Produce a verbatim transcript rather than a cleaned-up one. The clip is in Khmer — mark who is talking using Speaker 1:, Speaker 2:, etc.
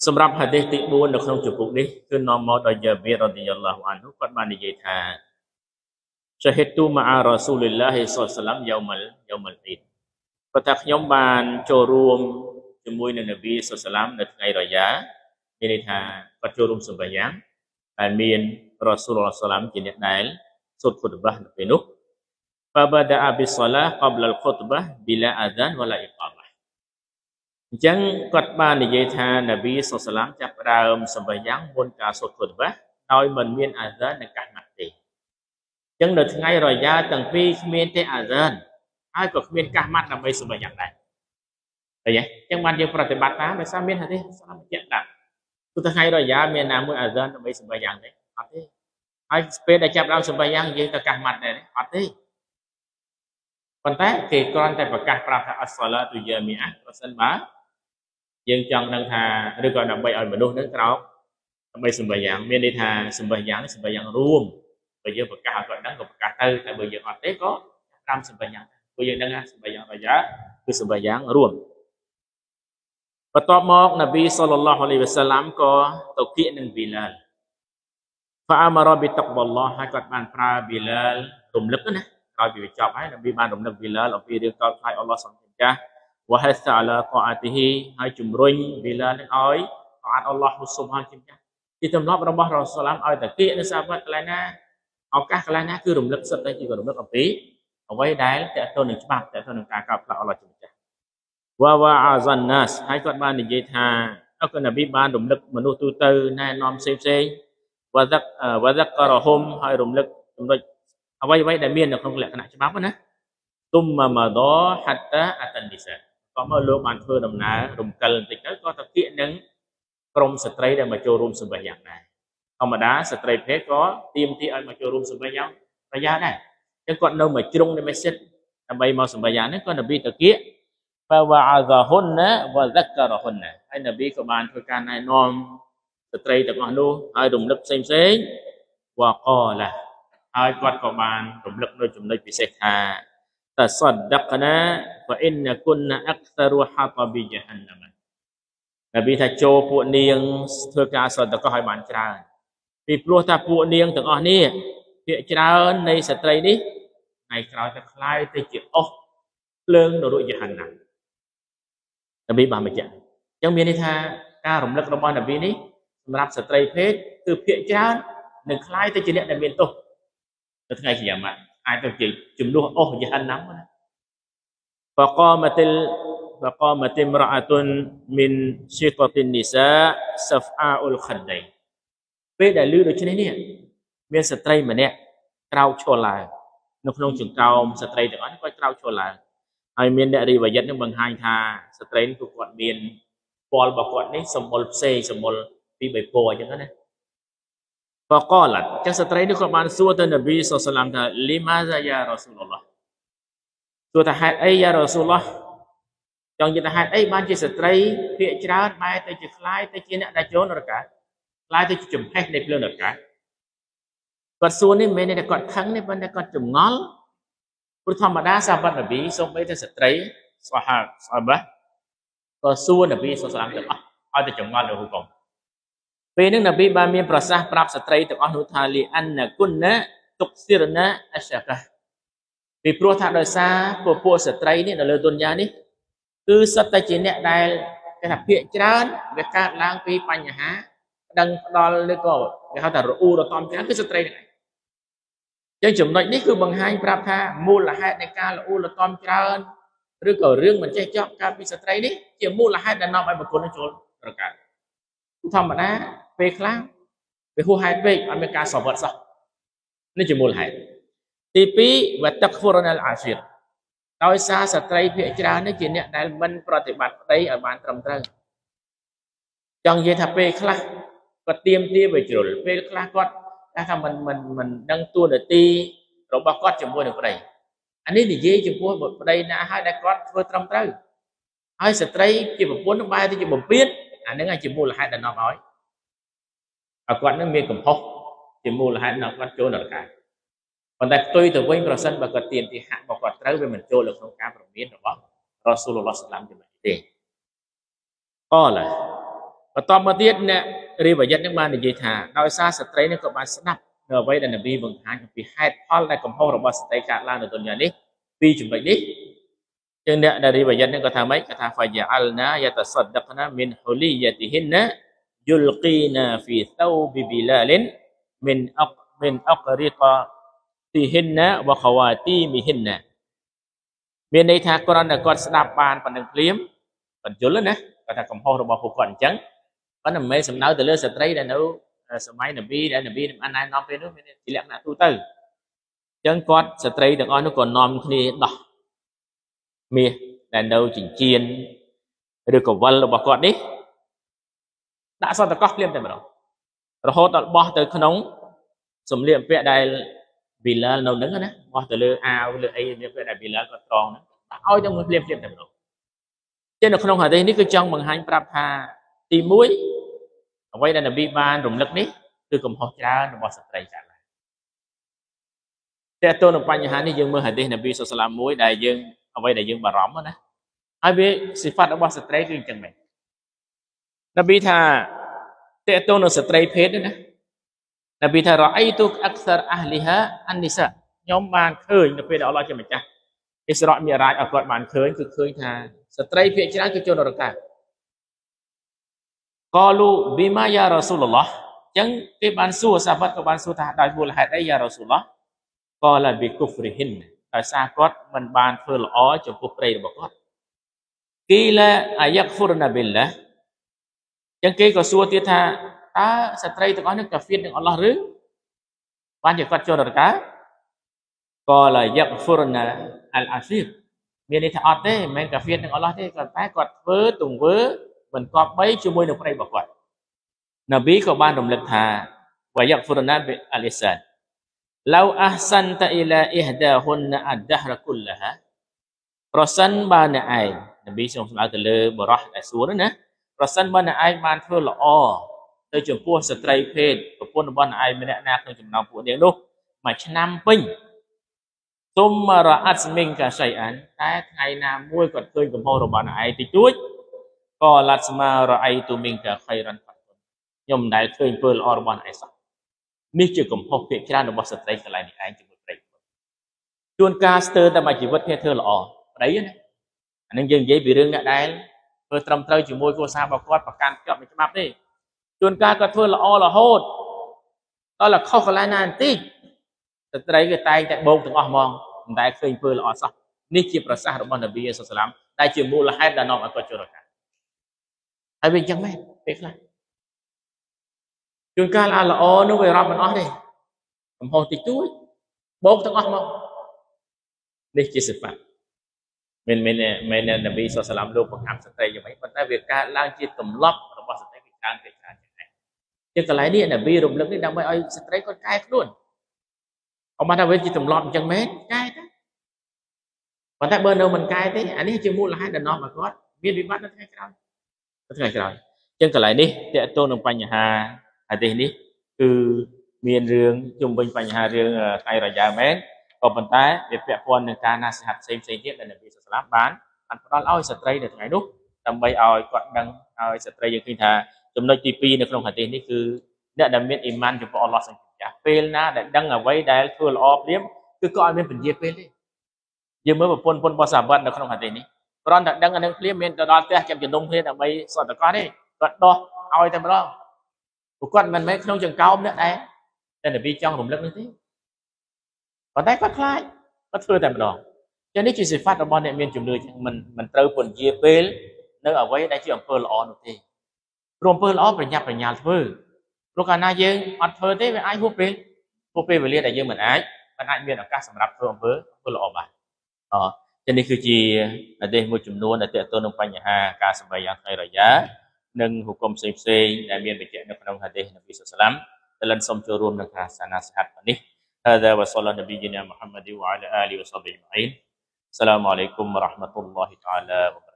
Speaker 1: សម្រាប់ហាឌីសទីbốnនៅក្នុងជំពូកនេះគឺនាំមកដោយយ៉ាប៊ីររ៉ាឌីយ៉ាឡោះអានហ៊ូគាត់បាននិយាយថា Syahidtu ma'a Rasulillah sallallahu alaihi wasallam yaumal yaumal Eid គាត់ថាខ្ញុំបានចូលរួមជាមួយនឹងនប៊ីសល្លឡាមនៅថ្ងៃរយ៉ាមានន័យថាគាត់ចូលរួមសម្បាយ៉ាងដែលមានរ៉ាស៊ូលសល្លាមជាអ្នកដែលសូត្រខុតបានៅពេលនោះ Fabada'a bis-salah qabla al-khutbah bila adhan wala iqamah អញ្ចឹងគាត់បាននិយាយថានប៊ីសល្លឡាមចាប់ផ្ដើមសម្បាយ៉ាងមុនការសូត្រខុតបាដោយមិនមានអាហ្សាននិងកាម៉ាត់ទេអញ្ចឹងនៅថ្ងៃរយ៉ាទាំងពីរគ្មានទេអាហ្សានហើយក៏គ្មានកាម៉ាត់ដើម្បីសម្បាយ៉ាងដែរឃើញទេអញ្ចឹងបានយើងប្រតិបត្តិតាមដោយសារមានហាឌីសស្រាប់បញ្ជាក់ដាក់ទោះថ្ងៃរយ៉ាមានណាមួយអាហ្សានដើម្បីសម្បាយ៉ាងទេអត់ទេហើយពេលដែលចាប់ដើមសម្បាយ៉ាងយើងទៅកាម៉ាត់ដែរអត់ទេប៉ុន្តែគេគ្រាន់តែប្រកាសប្រាប់ថាអស្សាឡាតុយ៉ាមីអាប្រសិនបើយើងចង់ដឹងថាឬក៏ដើម្បីឲ្យមនុស្សនឹងក្រោកដើម្បីសម្បាយ៉ាងមានន័យថាសម្បាយ៉ាងសម្បាយ៉ាងរួមបើយើងប្រកាសឲ្យគាត់ដឹងក៏ប្រកាសទៅតែបើយើងអត់ទេក៏តាមសម្បាយ៉ាងព្រោះយើងដឹងថាសម្បាយ៉ាងរយ៉ាគឺសម្បាយ៉ាងរួមបន្ទាប់មកនប៊ីសល្លឡោះអាឡៃហ៊ីវ៉ាសល្លាមក៏ទៅគៀកនឹងប៊ីឡាល فأمر بتقوى الله ហើយគាត់បានប្រើប៊ីឡាលរំលឹកណាក្រោយពីវាចប់ហើយនប៊ីបានរំលឹកប៊ីឡាលអំពីរឿងកោតខ្លាចអល់ឡោះសុបហានតាវ៉ាហសអាឡាតាអាទីហ៊ីហើយជំរុញប៊ីឡាលនឹងឲ្យតាអត់អល់ឡោះសុបហានតាជាទម្លាប់របស់រ៉ូស៊ូលឡាមឲ្យតែគៀកនៅសាវត្តកន្លែងណាឱកាសកន្លែងណាគឺរំលឹកសិតតែជារំលឹកអំពីអ្វីដែលតើទៅនឹងច្បាប់តើទៅនឹងការកោតខ្លាចអល់ឡោះសុបហានតាវ៉ាវ៉ាអាហ្សានណាសហើយគាត់បាននិយាយថាអកនប៊ីបានរំលឹកមនុស្សទូទៅណែនាំផ្សេងផ្សេងវ៉ាហ្សាក់វ៉ាហ្សាក់ការហុំហើយរំលឹកចំណុចអ្វីអ្វីដែលមាននៅក្នុងលក្ខណៈច្បាប់ណាទុំម៉ាម៉ាដោហាត់តាអាតានីសាក៏មកលោកបានធ្វើដំណើររំកិលបន្តិចទៅក៏ទៅគៀកនឹងក្រុមស្ត្រីដែលមកចូលរួមសម្បាយ៉ាងដែរធម្មតាស្ត្រីភេទក៏ទៀមទីឲ្យមកចូលរួមសម្បាយ៉ាងប្រយ៉ាដែរអញ្ចឹងគាត់នៅមកជ្រុងនៃម៉ាស៊ីតដើម្បីមកសម្បាយ៉ាងនេះក៏នប៊ីទៅគៀកفوعظهن وذكرهن ហើយនប៊ីក៏បានធ្វើការណែនាំស្ត្រីទាំងអស់នោះឲ្យរំលឹកផ្សេងផ្សេងវ៉ាកឡាហើយគាត់ក៏បានរំលឹកនៅចំណុចពិសេសថាតសដកណាហ្វអ៊ីនគុនអក្សរហាតប៊ីជហានណាមនប៊ីថាចូលពួកនាងធ្វើការសដកឲ្យបានច្រើនពីព្រោះថាពួកនាងទាំងអស់នេះភាគច្រើននៃស្ត្រីនេះថ្ងៃក្រោយទៅคล้ายទៅជាអុសភ្លើងនរកយហានណានប៊ីបានបញ្ជាក់អញ្ចឹងមានន័យថាការរំលឹករបស់នប៊ីនេះសម្រាប់ស្ត្រីភេទគឺភាគច្រើននឹងคล้ายទៅជាអ្នកដែលមានទោសនៅថ្ងៃកិយាម៉ាត់អាចទៅជាជំនួសអុសយហានណាណាហ្វកាមតិលហ្វកាមតិមរ៉អាតុនមីនស៊ីកតិននីសាសាហ្វអាអ៊ុលខាដៃពេលដែលឮដូច្នេះនេះមានស្ត្រីម្នាក់ក្រោកឈរឡើងនៅក្នុងចង្កោមស្ត្រីទាំងអស់នេះគាត់ក្រោកឈរឡើងហើយមានអ្នករីវ៉ាយ៉ាត់នឹងបង្ហាញថាស្ត្រីនេះគាត់មានពណ៌របស់គាត់នេះសម្បុរផ្សេងសម្បុរពីបីពណ៌អញ្ចឹងណាបកលចឹងស្ត្រីនេះគាត់បានសួរទៅនប៊ីសល្លឡាមថាលីម៉ាហ្សាយ៉ារ៉ាស៊ូលឡោះសួរថាហេតុអីយ៉ារ៉ាស៊ូលឡោះចង់និយាយថាហេតុអីបានជាស្ត្រីភាគច្រើនបែរទៅជាខ្លាយទៅជាអ្នកដែលចូលនរកាខ្លាយទៅជាចំហេះនៃភ្លើងនរកាគាត់សួរនេះមិនមែនតែគាត់ខឹងទេប៉ុន្តែគាត់ចម្ងល់ព្រោះធម្មតាសាវត្តនប៊ីសូម្បីតែស្ត្រីស្វាហាស្អបាក៏សួរនប៊ីសល្លឡាមទាំងអស់ឲ្យតែចម្ងល់នៅហូកុំពេលនេះនប៊ីបានមានប្រសាសន៍ប្រាប់ស្ត្រីទាំងអស់នោះថាលីអានណាគុនណាទុកស៊ីរណាអស្កាពីព្រោះថាដោយសារពួកពួកស្ត្រីនេះនៅលើទុនយ៉ានេះគឺសិតតែជាអ្នកដែលគេថាភាកច្រើនវាកើតឡើងពីបញ្ហាប្តឹងផ្ដាល់ឬក៏គេហៅថារអ៊ូរតំច្រើនគឺស្ត្រីហ្នឹងចឹងចំណុចនេះគឺបង្ហាញប្រាប់ថាមូលហេតុនៃការរអ៊ូរតំច្រើនឬក៏រឿងមិនចេះចប់កើតពីស្ត្រីនេះជាមូលហេតុដែលនាំឲ្យបុគ្គលនឹងចូលប្រកាសធម្មតាពេលខ្លះវាហួសហេតុពេកអត់មានការសវត្តសោះនេះជាមូលហេតុទីពីរវតក្ហ្វុរណាល់អាហ្វីរដោយសារស្ត្រីភាគច្រើននេះជាអ្នកដែលមិនប្រតិបត្តិប្តីឲ្យបានត្រឹមត្រូវចង់និយាយថាពេលខ្លះគាត់ទៀមទាវាជ្រុលពេលខ្លះគាត់ថាមិនមិនមិនដឹងតួនាទីរបស់គាត់ជាមួយនឹងប្តីអានេះនិយាយចំពោះប្តីណាហើយដែលគាត់ធ្វើត្រឹមត្រូវហើយស្ត្រីជាប្រពន្ធបែរទៅជាបំពេញអានឹងជាមូលហេតុដែលនាំឲ្យឲ្យគាត់នឹងមានកំហុសជាមូលហេតុនាំគាត់ចូលនរកាប៉ុន្តែផ្ទុយទៅវិញប្រសិនបើគាត់ទៀមទីហាក់របស់គាត់ត្រូវវាមិនចូលនៅក្នុងការប្រមានរបស់រ៉ាស៊ូលឡោះសល្លាមទេទេអឡាបន្ទាប់មកទៀតអ្នករៀបយ័តនឹងបាននិយាយថាដោយសារស្ត្រីនេះក៏បានស្ដាប់នៅអ្វីដែលនប៊ីបង្ហាញអំពីហេតុផលដែលកំហុសរបស់ស្ត្រីកើតឡើងនៅទុនយ៉ានេះពីចំណុចនេះចឹងអ្នកដែលរៀបយ័តនឹងក៏ថាម៉េចគាត់ថា faja'alna yatasaddaqna min huliyatihinna yulqina fi thawbi bilalin min aq min aqriqatihinna wa khawatimihinna មានន័យថាគ្រាន់តែគាត់ស្ដាប់បានប៉ុណ្្នឹងភ្លាមបញ្យល់ណាគាត់ថាកំហុសរបស់ពួកគាត់អញ្ចឹងប៉ុន្តែមិនមែនសំដៅទៅលើស្ត្រីដែលនៅសម័យនប៊ីដែលនប៊ីបានណែនាំពេលនោះមានជាលក្ខណៈទូទៅអញ្ចឹងគាត់ស្ត្រីទាំងអស់នោះក៏នាំគ្នាដោះមាសដែលនៅចិញ្ចៀនឬកវិលរបស់គាត់នេះដាក់សតកោះភ្លាមតែម្ដងរហូតដល់បោះទៅក្នុងសម្លៀកបំពាក់ដែលប៊ីឡាលនៅនឹងណាបោះទៅលើអាវលើអីសម្លៀកបំពាក់ដែលប៊ីឡាលគាត់ត្រង់ហ្នឹងដាក់ឲ្យទៅមួយភ្លាមភ្លាមតែម្ដងចឹងនៅក្នុងហាឌីសនេះគឺចង់បង្ហាញប្រាប់ថាទីមួយអ្វីដែលនប៊ីបានរំលឹកនេះគឺកំហុសច្រើនរបស់ស្ត្រីចាស់ឡើយតែទៅនឹងបញ្ហានេះយើងមើលហាឌីសនប៊ីសុសឡាមមួយដែលយើងអ្វីដែលយើងបារម្ភណាហើយវាសិហ្វាត់របស់ស្ត្រីគឺអញ្ចឹងមែននប៊ីថាតេតទៅនឹងស្ត្រីភេទណានប៊ីថារ៉អៃទុកអក្សរអះលីហាអាននីសាខ្ញុំបានឃើញនៅពេលដែលអល់ឡោះជាម្ចាស់អ៊ីស្រ៉ាមីរ៉ាជឲ្យគាត់បានឃើញគឺឃើញថាស្ត្រីភាគច្រើនគឺចូលនរកកលូប៊ីម៉ាយ៉ារ៉ាស៊ូលឡោះអញ្ចឹងគេបានសួរសាហាបក៏បានសួរថាដោយមូលហេតុអីយ៉ារ៉ាស៊ូលឡោះកលប៊ីគុហ្វរីហ៊ីនដោយសារគាត់មិនបានធ្វើល្អចំពោះប្រិយរបស់គាត់គីឡាអាយ៉ាក់ហ្វូរណាប៊ីឡាអញ្ចឹងគេក៏សួរទៀតថាតើស្ត្រីទាំងអស់នេះកាហ្វៀតនឹងអល់ឡោះឬបានជាគាត់ចូលនរកកលយ៉ាក់ហ្វូរណាអលអាស៊ីរមានន័យថាអត់ទេមិនមែនកាហ្វៀតនឹងអល់ឡោះទេគាត់តែគាត់ធ្វើទង្វើមិនគប្បីជាមួយនឹងប្រិយរបស់គាត់នប៊ីក៏បានរំលឹកថាវយ៉ាក់ហ្វូរណាប៊ីអលីសានឡៅអះសានតាអ៊ីឡាអ៊ីហដាហ៊ុនអដដះរគុលឡាហាប្រសិនបើអ្នកឯងនប៊ីសូមស្ដៅទៅលើបរោះដែលសួរនោះណាប្រសិនបើអ្នកឯងបានធ្វើល្អទៅចំពោះស្ត្រីភេទប្រពន្ធរបស់អ្នកឯងម្នាក់ណាក្នុងចំណោមពួកនាងនោះមួយឆ្នាំពេញទុំរ៉ាអាត់មីងកាសៃអានតែថ្ងៃណាមួយគាត់ឃើញកំហុសរបស់អ្នកឯងតិចតួចក៏ឡាត់ស្មារ៉អៃទូមីងកាខៃរ៉ាន់ខ្ញុំមិនដែលឃើញពើល្អរបស់អ្នកឯងសោះនេះជាកំហុសភាគច្រើនរបស់ស្ត្រីកន្លែងនេះឯងជាមួយប្រិយជួនកាលស្ទើរតែមួយជីវិតគ្នាធ្វើល្អប្រិយណាអានឹងយើងនិយាយពីរឿងអ្នកដែលធ្វើត្រឹមត្រូវជាមួយគ្រួសាររបស់គាត់ប្រកាន់ខ្ជាប់នឹងច្បាប់ទេជួនកាលគាត់ធ្វើល្អរហូតដល់តែខុសកន្លែងណាបន្តិចស្ត្រីគេតែងតែបោកទាំងអស់ហ្មងមិនដែលឃើញពើល្អសោះនេះជាប្រសាសន៍របស់នប៊ីសុសឡាមដែលជាមូលហេតុដែលនាំឲ្យគាត់ចូលរកាហើយវាអញ្ចឹងមែនពេលខ្លះជួនកាលអាល្អនោះវារាប់មិនអស់ទេកំហុសតិចតួចបោកទាំងអស់មកនេះជាសិហ្វាត់មិនមែនមែននប៊ីសុសឡាមលោកបង្ហាត់ស្ត្រីយ៉ាងម៉េចប៉ុន្តែវាកើតឡើងជាទម្លាប់របស់ស្ត្រីគេច្រើនគេច្រើនចឹងដែរជាកន្លែងនេះនប៊ីរំលឹកនេះដើម្បីឲ្យស្ត្រីគាត់កែខ្លួនអមថាវាជាទម្លាប់អញ្ចឹងមែនកែទៅប៉ុន្តែបើនៅមិនកែទេអានេះជាមូលហេតុដែលនាំឲ្យគាត់មានវិបត្តិនៅថ្ងៃក្រោយនៅថ្ងៃក្រោយអញ្ចឹងកន្លែងនេះតកតងនឹងបញ្ហាអាទេសនេះគឺមានរឿងជុំវិញបញ្ហារឿងថ្ងៃរយ៉ាមែនក៏ប៉ុន្តែវាពាក់ព័ន្ធនឹងការណាសិហាត់ផ្សេងផ្សេងទៀតដែលនប៊ីសុសឡាមបានបានផ្ដល់ឲ្យស្ត្រីនៅថ្ងៃនោះដើម្បីឲ្យគាត់ដឹងឲ្យស្ត្រីយើងឃើញថាចំណុចទីពីរនៅក្នុងហាឌីសនេះគឺអ្នកដែលមានអ៊ីម៉ានចំពោះអល់ឡោះសម្ចាស់ពេលណាដែលដឹងអ្វីដែលធ្វើល្អភ្លាមគឺក៏អត់មានពន្យាពេលទេយើងមើលប្រពន្ធពុនរបស់សាហាបនៅក្នុងហាឌីសនេះគ្រាន់តែដឹងអានឹងភ្លាមមានទៅដល់ផ្ទះចាំជំនុំគ្នាដើម្បីសតកោះទេគាត់ដោះឲ្យតែម្ដងពួកគាត់មិនមែនក្នុងចង្កោមអ្នកដែរតែនប៊ីចង់រំលឹកនេះទេប៉ុន្តែគាត់ខ្លាចគាត់ធ្វើតែម្ដងចឹងនេះជាសិហ្វាត់របស់អ្នកមានជំនឿចឹងមិនមិនត្រូវពន្យាពេលនៅអ្វីដែលជាអំពើល្អនោះទេព្រោះអំពើល្អប្រញាប់ប្រញាល់ធ្វើព្រោះកាលណាយើងអត់ធ្វើទេវាអាចហួសពេលហួសពេលវេលាដែលយើងមិនអាចមិនអាចមានឱកាសសម្រាប់ធ្វើអំពើអំពើល្អបានអចឹងនេះគឺជាអាទេសមួយចំនួនដែលទាក់ទងនឹងបញ្ហាការសម្ដែងយ៉ាងថ្ងៃរយ៉ានិងហុគមផ្សេងផ្សេងដែលមានបញ្ជាក់នៅក្នុងហាឌីសនប៊ីសុសឡាមដែលលិនសូមចូលរួមក្នុងការសាសនាសិហាត់នេះ هذا وصلى نبينا محمد وعلى آله وصحبه أجمعين السلام عليكم ورحمة الله تعالى وبركاته